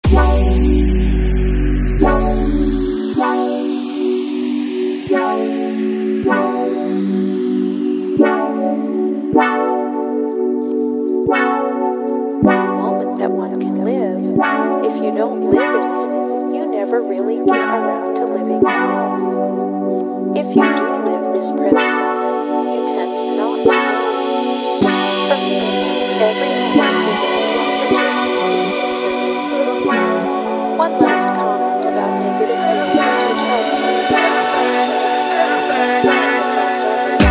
moment that one can live. If you don't live in it, you never really get around to living at all. If you do live this present moment, you tend not to know. For me, every moment is a new opportunity to be of service. One last comment about negative feelings which helped me in my and has helped others.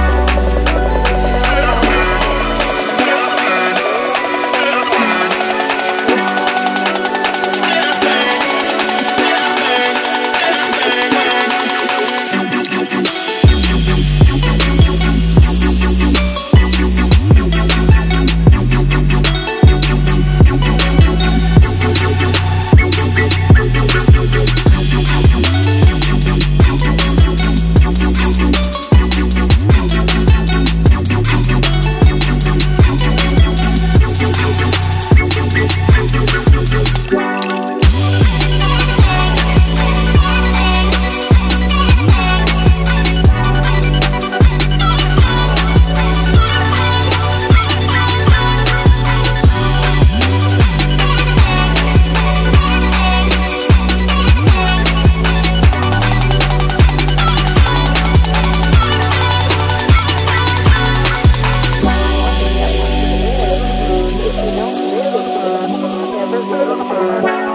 Never really